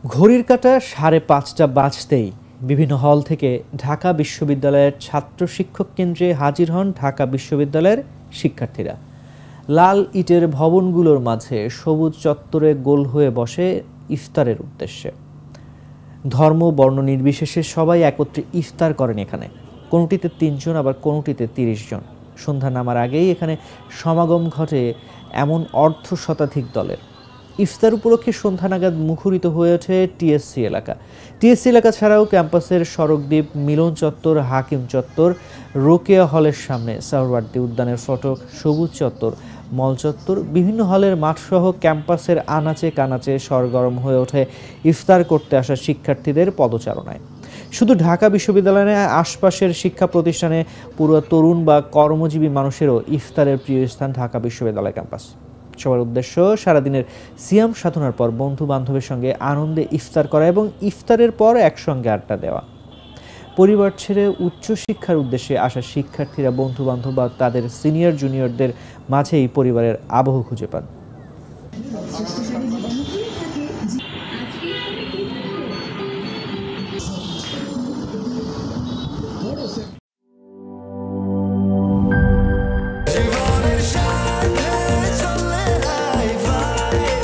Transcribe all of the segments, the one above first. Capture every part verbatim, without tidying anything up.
ঘড়ির কাঁটা সাড়ে পাঁচটা বাজতেই বিভিন্ন হল থেকে ঢাকা বিশ্ববিদ্যালয়ের ছাত্র শিক্ষক কেন্দ্রে হাজির হন ঢাকা বিশ্ববিদ্যালয়ের শিক্ষার্থীরা। লাল ইটের ভবনগুলোর মাঝে সবুজ চত্বরে গোল হয়ে বসে ইফতারের উদ্দেশ্যে। ধর্ম বর্ণ নির্বিশেষে সবাই একত্রে ইফতার করেন এখানে। কোনোটিতে তিনজন, আবার কোনোটিতে তিরিশ জন। সন্ধ্যা নামার আগেই এখানে সমাগম ঘটে এমন অর্ধ শতাধিক দলের। ইফতার উপলক্ষে সন্ধ্যা নাগাদ মুখরিত হয়ে ওঠে টিএসসি এলাকা। টিএসসি এলাকা ছাড়াও ক্যাম্পাসের সড়কদ্বীপ, মিলন চত্বর, হাকিম চত্বর, রোকেয়া হলের সামনে, সাহরওয়ার্দী উদ্যানের ফটক, সবুজ চত্বর, মল চত্বর, বিভিন্ন হলের মাঠসহ ক্যাম্পাসের আনাচে কানাচে সরগরম হয়ে ওঠে ইফতার করতে আসা শিক্ষার্থীদের পদচারণায়। শুধু ঢাকা বিশ্ববিদ্যালয়ের আশপাশের শিক্ষা প্রতিষ্ঠানে পুরো তরুণ বা কর্মজীবী মানুষেরও ইফতারের প্রিয় স্থান ঢাকা বিশ্ববিদ্যালয় ক্যাম্পাস। সবার উদ্দেশ্য সারাদিনের সিয়াম সাধনার পর বন্ধু বান্ধবের সঙ্গে আনন্দে ইফতার করা এবং ইফতারের পর একসঙ্গে আড্ডা দেওয়া। পরিবার ছেড়ে উচ্চশিক্ষার উদ্দেশ্যে আসা শিক্ষার্থীরা বন্ধু বান্ধব বা তাদের সিনিয়র জুনিয়রদের মাঝেই পরিবারের আবহ খুঁজে পান।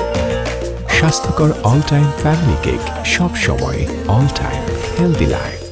স্বাস্থ্যকর অল টাইম ফ্যামিলি কেক, সব সময় অল টাইম হেলদি লাইফ।